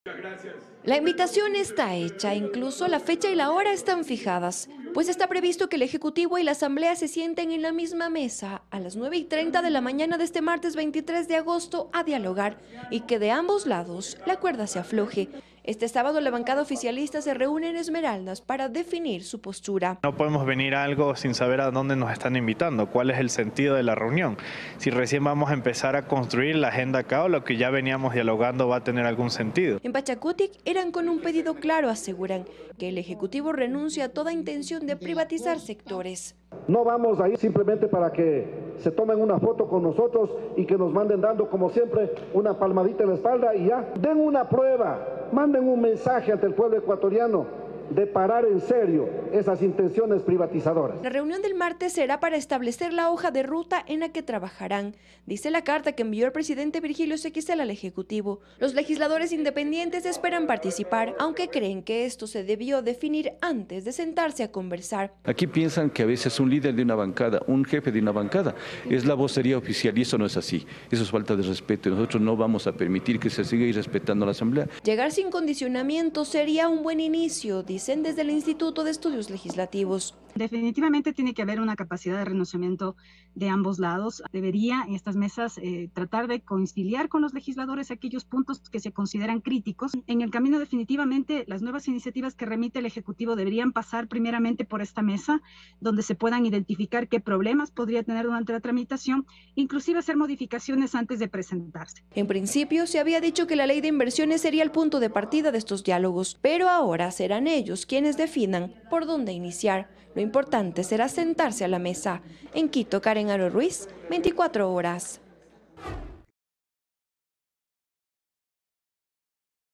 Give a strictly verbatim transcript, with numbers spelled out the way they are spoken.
La invitación está hecha, incluso la fecha y la hora están fijadas, pues está previsto que el Ejecutivo y la Asamblea se sienten en la misma mesa a las nueve y treinta de la mañana de este martes veintitrés de agosto a dialogar y que de ambos lados la cuerda se afloje. Este sábado la bancada oficialista se reúne en Esmeraldas para definir su postura. No podemos venir a algo sin saber a dónde nos están invitando, cuál es el sentido de la reunión. Si recién vamos a empezar a construir la agenda acá o lo que ya veníamos dialogando va a tener algún sentido. En Pachacutic eran con un pedido claro, aseguran, que el Ejecutivo renuncia a toda intención de privatizar sectores. No vamos a ir simplemente para que se tomen una foto con nosotros y que nos manden dando, como siempre, una palmadita en la espalda y ya. Den una prueba, manden un mensaje ante el pueblo ecuatoriano de parar en serio esas intenciones privatizadoras. La reunión del martes será para establecer la hoja de ruta en la que trabajarán, dice la carta que envió el presidente Virgilio Sequicel al Ejecutivo. Los legisladores independientes esperan participar, aunque creen que esto se debió definir antes de sentarse a conversar. Aquí piensan que a veces un líder de una bancada, un jefe de una bancada, es la vocería oficial y eso no es así. Eso es falta de respeto y nosotros no vamos a permitir que se siga irrespetando a la Asamblea. Llegar sin condicionamiento sería un buen inicio, dicen desde el Instituto de Estudios Legislativos. Definitivamente tiene que haber una capacidad de renunciamiento de ambos lados. Debería en estas mesas eh, tratar de conciliar con los legisladores aquellos puntos que se consideran críticos. En el camino definitivamente las nuevas iniciativas que remite el Ejecutivo deberían pasar primeramente por esta mesa, donde se puedan identificar qué problemas podría tener durante la tramitación, inclusive hacer modificaciones antes de presentarse. En principio se había dicho que la ley de inversiones sería el punto de partida de estos diálogos, pero ahora serán ellos quienes definan por dónde iniciar. Lo importante será sentarse a la mesa. En Quito, Karen Aro Ruiz, veinticuatro horas.